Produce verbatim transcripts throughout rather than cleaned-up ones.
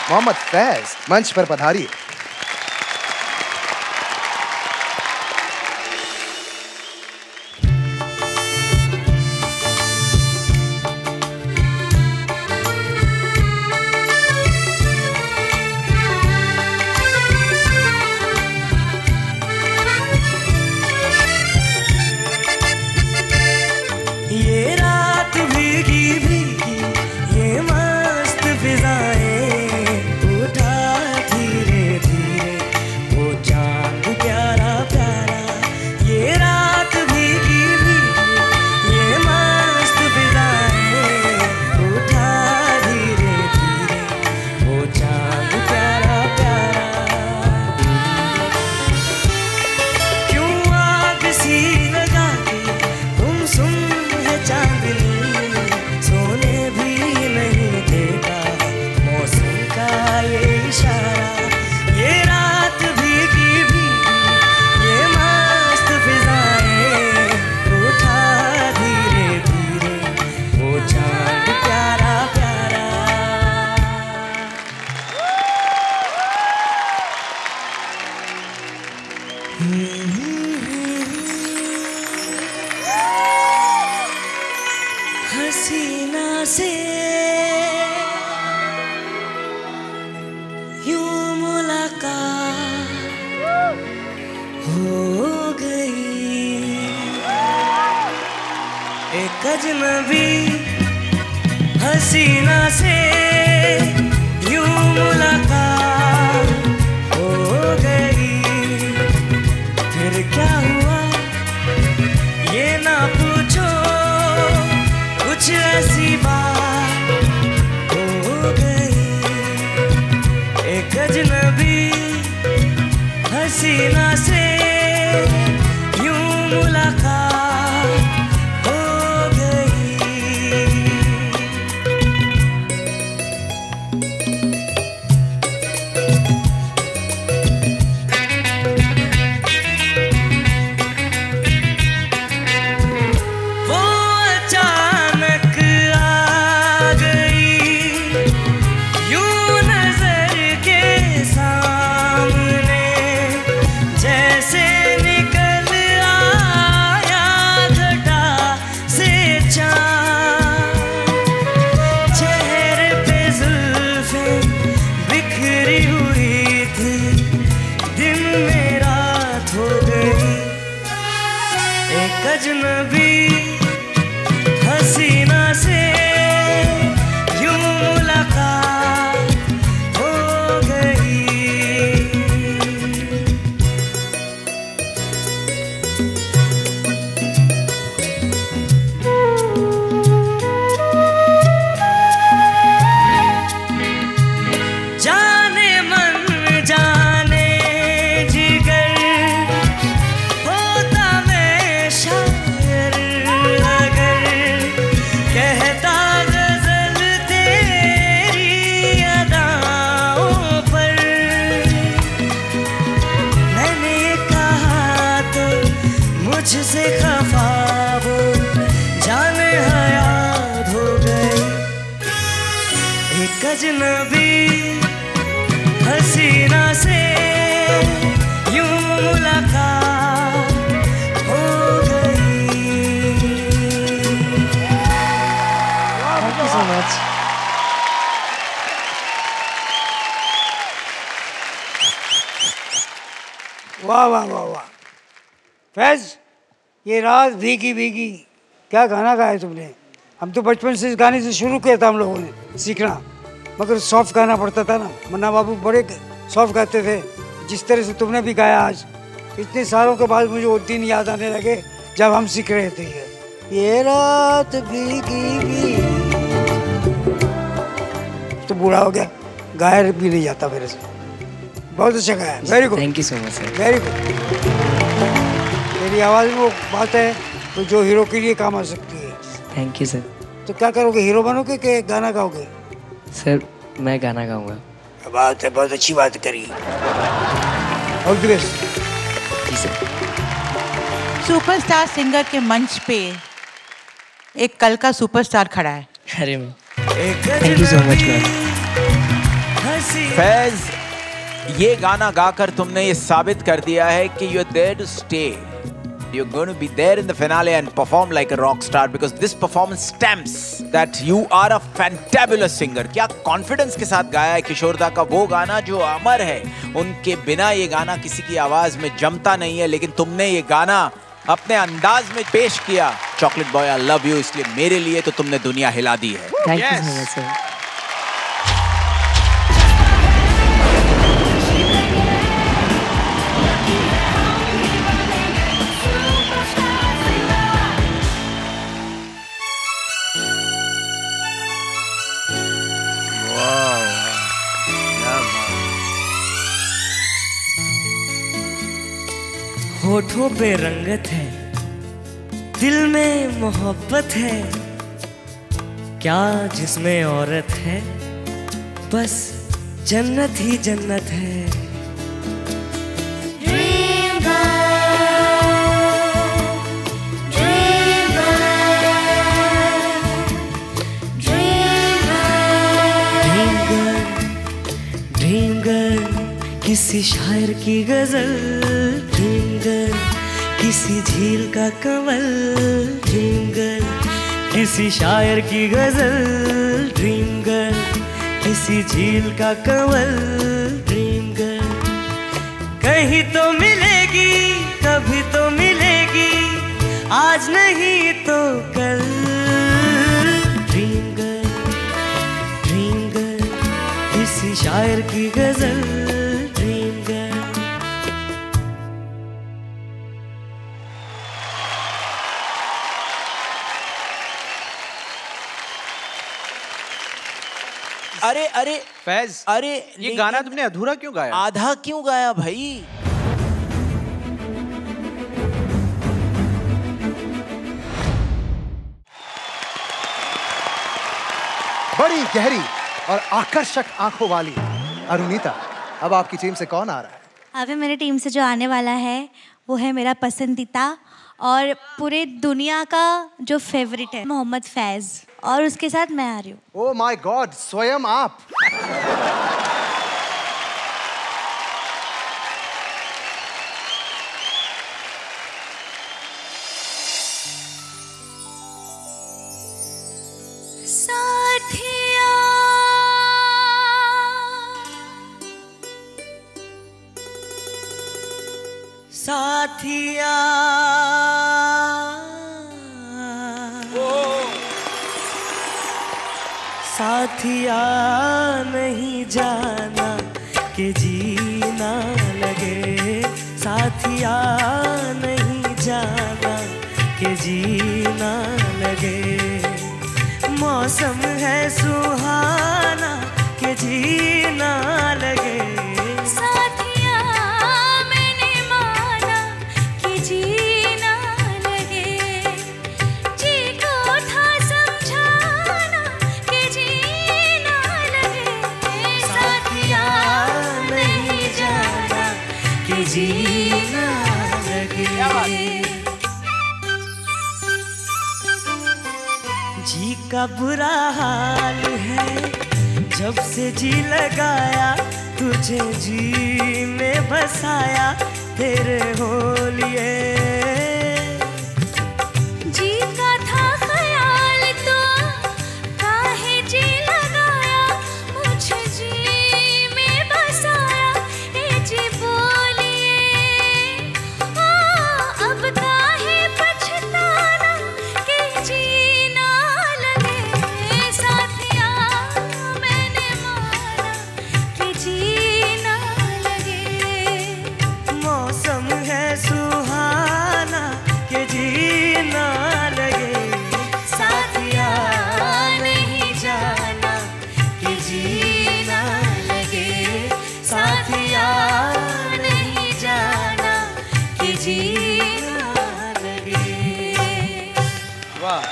मोहम्मद फैज मंच पर पधारिए। ये रात भीगी भीगी ये मस्त फिजाएं उठा धीरे धीरे वो चांद प्यारा प्यारा। ये रात भीगी भीगी ये मस्त फिजाएं उठा धीरे धीरे वो चांद प्यारा प्यारा। क्यों आग सी लगा के तुम सुन चांदनी सोने भी नहीं देगा मौसम का ये इशारा। ये रात भीगी भीगी ये मस्त फिजाएं उठा धीरे धीरे वो चांद प्यारा प्यारा। हसीना से यूं मुलाकात हो गई। एक अजनबी हसीना से यूं मुलाकात हो गई। फिर क्या हुआ ये ना पूछो कुछ ऐसी बात हो गई। एक अजनबी हसीना से यूं मुलाकात हो गई। वो अचानक आ गई यूं नजर के सामने जैसे निकल आया घटा से चाँद। चेहरे पे जुल्फें बिखरी हुई थी दिन में रात हो गई। एक अजनबी हसीना से यूं मुलाकात हो गई। जाने मन जाने जिगर होता मैं शायर अगर कहता गजल तेरी अदाओं पर। मैंने कहा तो मुझसे खफा वो जाने हयात हो गई। एक अजनबी हसीना से यूं मुलाकात हो गई। Thank you so much. वाह वाह वाह वाह। फैज ये रात भीगी भीगी क्या गाना गाया तुमने। हम तो बचपन से इस गाने से शुरू किया था हम लोगों ने सीखना, मगर सॉफ्ट गाना पड़ता था ना। मन्ना बाबू बड़े सॉफ्ट गाते थे, जिस तरह से तुमने भी गाया आज। इतने सालों के बाद मुझे वो दिन याद आने लगे जब हम सीख रहे थे। ये ये रात भीगी भीगी तो बूढ़ा हो गया, गाया भी नहीं जाता मेरे से। बहुत अच्छा गाया, very good. Thank you so much sir. Very good. तेरी आवाज़ में वो बात है तो जो हीरो के लिए काम आ सकती है। Thank you sir. तो क्या करोगे, हीरो बनोगे कि गाना गाओगे? सर मैं गाना गाऊंगा। बात है, बहुत अच्छी बात करी। All the best. जी सर। सुपरस्टार सिंगर के मंच पे एक कल का सुपरस्टार खड़ा है। अरे ma'am thank you so much ma'am. Faiz, ये गाना गाकर तुमने ये साबित कर दिया है कि you are there to stay. You're going to be there in the finale and perform like a rock star because this performance stamps that you are a fantabulous singer. क्या confidence के साथ गाया है किशोरदा का वो गाना जो अमर है. उनके बिना ये गाना किसी की आवाज में जमता नहीं है, लेकिन तुमने ये गाना अपने अंदाज में पेश किया. Chocolate boy I love you, इसलिए मेरे लिए तो तुमने दुनिया हिला दी है. Thank you so much sir. होठों पे रंगत है, दिल में मोहब्बत है, क्या जिसमें औरत है, बस जन्नत ही जन्नत है. Dream girl, dream girl, dream girl, dream girl, किसी शायर की गजल, ड्रीम गर्ल, किसी झील का कमल, ड्रीम गर्ल, किसी शायर की गजल, ड्रीम गर्ल, किसी झील का कमल, ड्रीम गर्ल. कहीं तो मिलेगी, कभी तो मिलेगी, आज नहीं तो कल. ड्रीम गर्ल, ड्रीम गर्ल, किसी शायर की गजल, ड्रीम गर्ल. अरे अरे फैज, अरे ये गाना तुमने अधूरा क्यों गाया? आधा क्यों गाया भाई? बड़ी गहरी और आकर्षक आंखों वाली अरुणिता, अब आपकी टीम से कौन आ रहा है? अभी मेरी टीम से जो आने वाला है वो है मेरा पसंदीदा और पूरे दुनिया का जो फेवरेट है, मोहम्मद फैज, और उसके साथ मैं आ रही हूँ. ओह माय गॉड, स्वयं आप. साथिया साथिया साथिया नहीं जाना कि जीना लगे, साथिया नहीं जाना कि जीना लगे. मौसम है सुहाना कि जीना लगे. साथिया मैंने माना कि जीना लगे, जी को था समझाना कि जीना लगे. साथिया नहीं जाना कि जीना लगे. जी का बुरा हाल है, जब से जी लगाया तुझे जी में बसाया, तेरे हो लिए जी का था ख्याल तो काहे जी लगाया, मुझे जी में बसाया, ए जी बोलिए अब काहे पछताना कि जी ना लगे. साथिया मैंने माना कि जी ना लगे. मौसम है सुहाना कि जी ना लगे. साथिया नहीं जाना कि जी ना लगे. साथिया नहीं जाना कि जी ना लगे. वाह.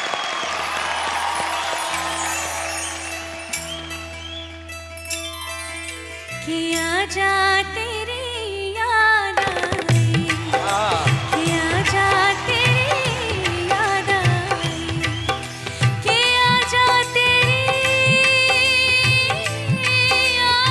कि आजा तेरी याद आई, कि आजा तेरी याद आई, कि आजा तेरी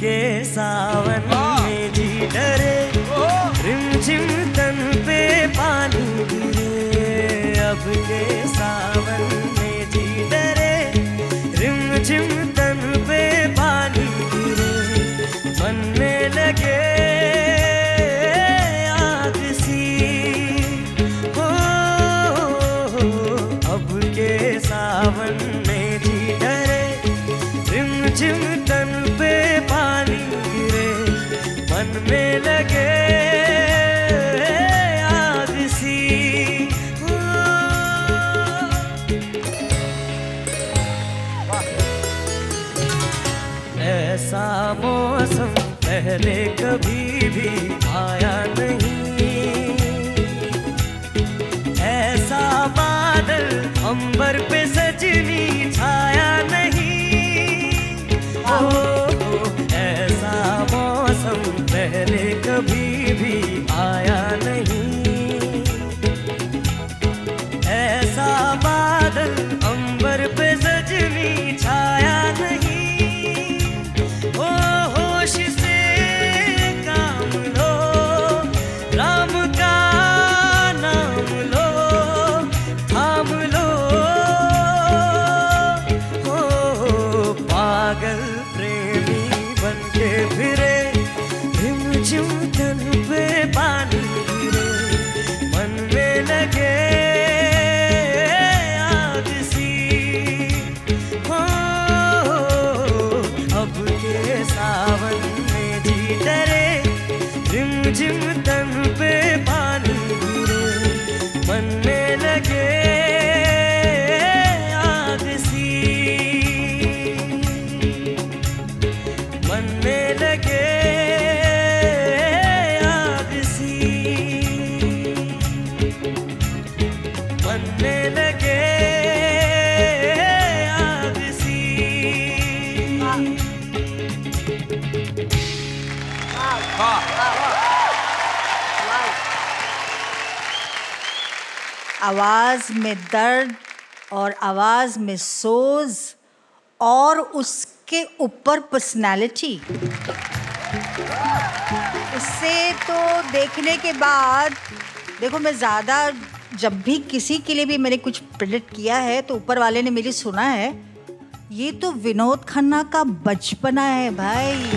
के सावन में जी डरे, रिमझिम तन पे पानी गिरे। अब के सावन में जी डरे, रिमझिम तन पे पानी गिरे। मन में लगे आग सी, हो अब के सावन में जी डरे, रिमझिम तन पे पानी गिरे। मन में लगे आग सी, हो। ऐसा मौसम पहले कभी भी आया नहीं, ऐसा बादल अंबर पे सजनी छाया नहीं। ओ, ऐसा मौसम पहले कभी भी आया नहीं, ऐसा बादल अंबर पे सजनी छाया नहीं। ओ होश से काम लो, राम का नाम लो, थाम लो। हो पागल प्रेमी बनके फिरे, रिमझिम तन पे पानी गिरे। मन में लगे आग सी, हो अब के सावन में जी डरे, रिमझिम तन पे पानी गिरे। मन में लगे आग सी, मन में लगे आग सी, मन में लगे आग सी। आवाज में दर्द और आवाज में सोज और उसके ऊपर पर्सनालिटी, इससे तो देखने के बाद देखो, मैं ज़्यादा जब भी किसी के लिए भी मैंने कुछ प्रेडिक्ट किया है तो ऊपर वाले ने मेरी सुना है, ये तो विनोद खन्ना का बचपना है भाई।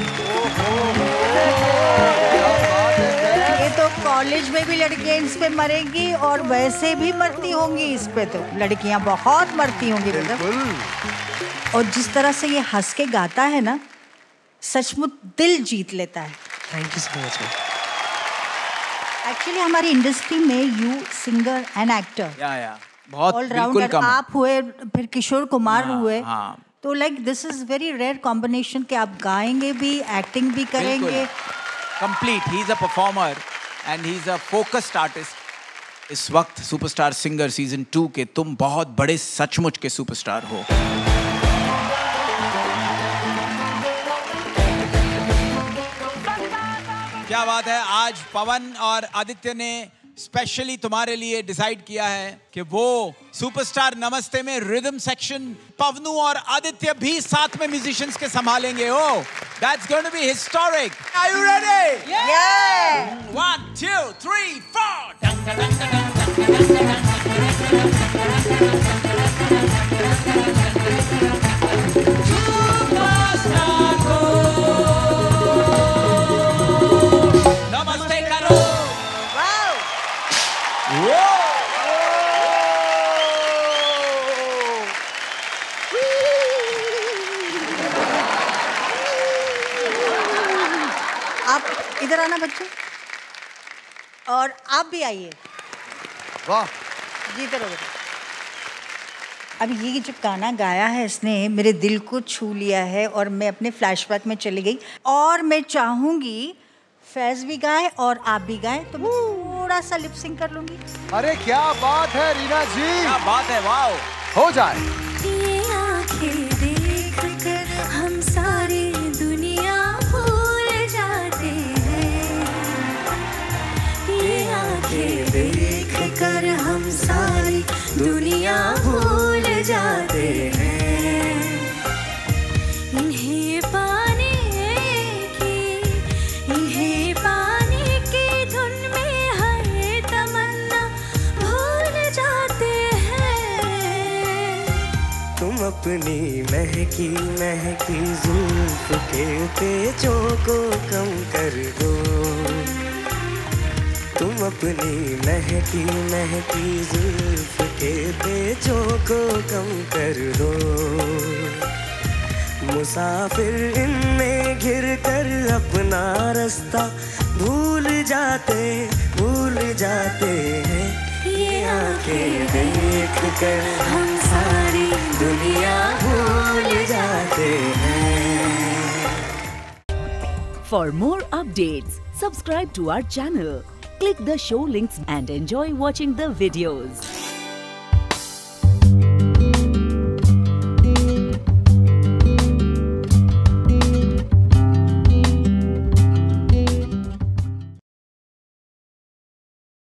ये तो कॉलेज में भी लड़कियां इस पे मरेंगी और वैसे भी मरती होंगी इस पे, तो लड़कियां बहुत मरती होंगी। और जिस तरह से ये हंस के गाता है ना, सचमुच दिल जीत लेता है। Thank you so much. Actually हमारी इंडस्ट्री में यू सिंगर एंड एक्टर, या या बहुत बिल्कुल ऑलराउंडर कम। आप हुए, फिर किशोर कुमार हाँ, हुए, हाँ। तो like this is very rare combination कि आप गाएंगे भी, एक्टिंग भी करेंगे। Complete, he is a performer and he is a focused artist. इस वक्त सुपरस्टार सिंगर सीजन टू के तुम बहुत बड़े सचमुच के सुपरस्टार हो। क्या बात है। आज पवन और आदित्य ने स्पेशली तुम्हारे लिए डिसाइड किया है कि वो सुपरस्टार नमस्ते में रिदम सेक्शन पवनू और आदित्य भी साथ में म्यूजिशियंस के संभालेंगे। Oh that's going to be historic. Are you ready? Yeah! One, two, three, four. नमस्ते करो। आप इधर आना बच्चे, और आप भी आइए। वाह जी इधर हो। अब ये जो गाना गाया है इसने मेरे दिल को छू लिया है और मैं अपने फ्लैशबैक में चली गई। और मैं चाहूंगी फैज भी गाए और आप भी गाएं, तो मैं थोड़ा सा लिप सिंक कर लूंगी। अरे क्या बात है रीना जी, क्या बात है। वाओ, हो जाए। ये आंखें देख कर हम सारी दुनिया भूल जाते हैं, ये आंखें देख कर हम सारी दुनिया भूल जाते हैं। इन्हें पाने अपनी महकी महकी जुल्फ के पेचों को कम कर दो, तुम अपनी महकी महकी जुल्फ के पेचों को कम कर दो। मुसाफिर इनमें घिर कर अपना रास्ता भूल जाते भूल जाते हैं, ये आंखें देख कर हम सारी दुनिया भूल जाते हैं। For more updates, subscribe to our channel, click the show links and enjoy watching the videos.